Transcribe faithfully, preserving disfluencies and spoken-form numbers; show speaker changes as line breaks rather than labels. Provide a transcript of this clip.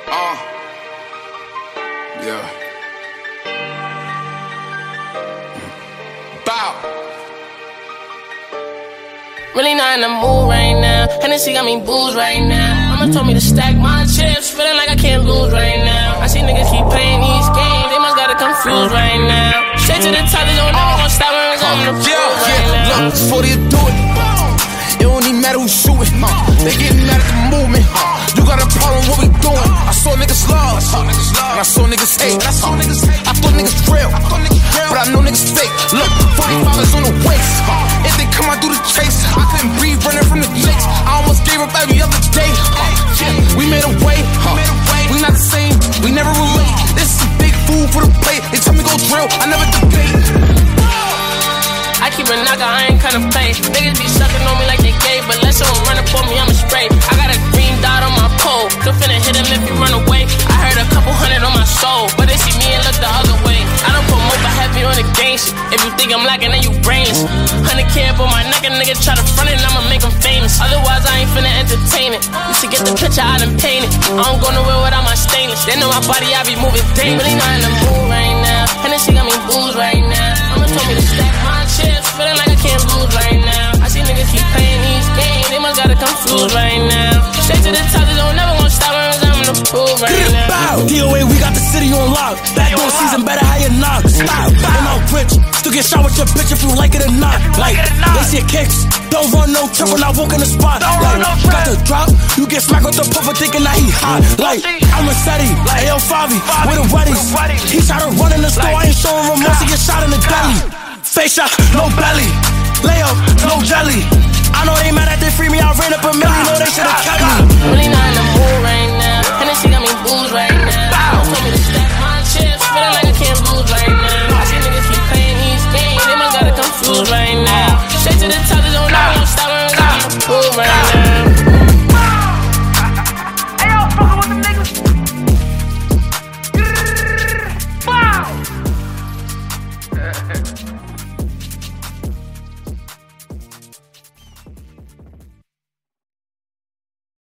Uh, yeah. Bow.
Really not in the mood right now. Hennessy got me booze right now. Mama told me to stack my chips, feeling like I can't lose right now. I see niggas keep playing these games, they must got it confused right now. Straight to the top, they don't never gonna stop when I'm in the pool
Yeah,
right
yeah,
now.
look, before they do it, it don't even matter who's shooting. They getting mad at the movement. You got a problem, what we doing? I saw niggas love, and I saw niggas hate. I thought niggas real, but I know niggas fake. Look, forty-five is on the waist. If they come out through the chase, I couldn't breathe running from the lakes. I almost gave up every other day. We made a way, we not the same, we never relate. This is big food for the plate. They tell me go drill, I never debate.
I keep a knocker, I ain't kinda play. Niggas be sucking on me like they gay, but let someone run up on me, I'ma spray. I got a green dot on my pole, still finna hit him if he run away. I heard a couple hundred on my soul, but they see me and look the other way. I don't promote but heavy on the gang shit. If you think I'm lacking, then you brainless. Hundred K up on my neck, a nigga try to front it, and I'ma make him famous. Otherwise, I ain't finna entertain it. You should get the picture, I done painted. I don't go nowhere without my stainless. They know my body, I be moving dangerous. Really not in the mood right now. Hennessy got me booze right now. Mama told me to stack my chips, feeling like I can't lose right now. I see niggas keep playing these games, they must got it confused right now. Straight to the top, they don't never gonna stop when I'm in the pool right now.
D O A, we got the city on lock. Back door season, better how you knock. Stop, and I'm rich. Still get shot with your bitch if you like it or not. Like, they see kicks. Don't run no trip when I walk in the spot. Like, got the drop, you get smacked with the puffer thinking that he hot. Like, I'm a Seti, A L five with a Weddies. He tried to run in the store, I ain't showing remorse, he get shot in the belly. Face shot, no belly. Lay up, no jelly. I know they mad at they free me, I ran up a million, know they should've kept me.
Really not in the mood right now. Hennessy got me booze right now. Told me to stack my chips, feeling like I can't lose right now. I see niggas keep playing these games, they must got it confused right now. Straight to the top, they don't know I'm stop when I'm in the pool right now.
Hey, y'all fucking with the niggas. Bow.